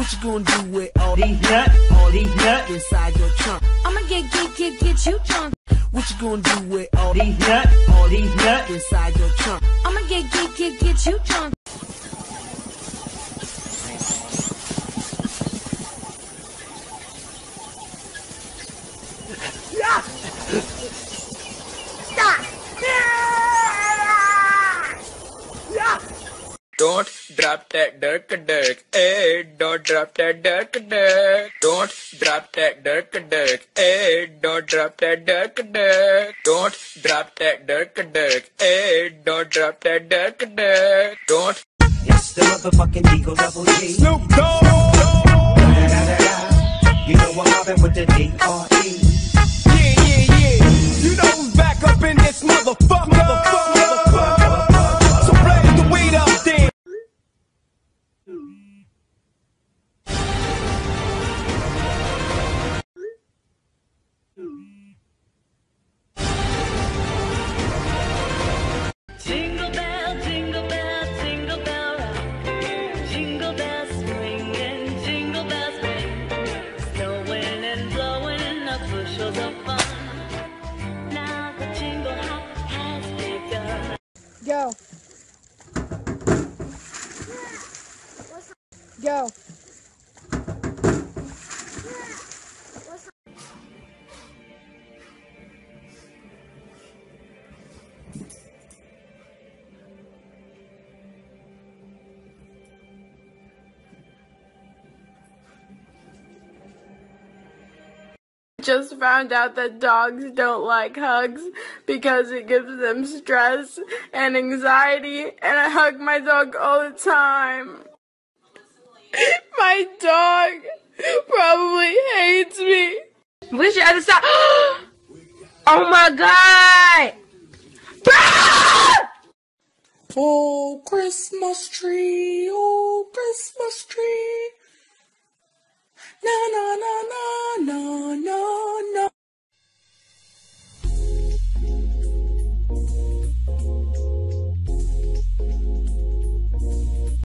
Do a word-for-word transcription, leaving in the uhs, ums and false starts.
What you gonna do with all these nuts, all these nuts inside your trunk? I'ma get, get, get, get you drunk. What you gonna do with all these nuts, all these nuts inside your trunk? I'ma get, get, get, get you drunk. Stop! Don't drop that dirk dirk, eh? Don't drop that dirk dirk. Don't drop that dirk dirk, eh? Don't drop that dirk dirk. Don't drop that dirk dirk, eh? Don't drop that dirk dirk. Don't. It's the motherfucking Eagle Double G. Snoop Dogg. You know I'm mobbing with the D R E. Yeah, yeah, yeah. You know who's back up in this motherfucker. Motherfucker, motherfucker. So blaze the weed up there. Jingle bell, jingle bell, jingle bell rock. Jingle bells swing and jingle bells ring. Snowing and blowing up bushels of fun. Now the jingle hop has begun. Go. Go. Just found out that dogs don't like hugs because it gives them stress and anxiety, and I hug my dog all the time. My dog probably hates me. Wish you had to stop. Oh my god! Oh, Christmas tree, oh, Christmas tree. Na na na na na na.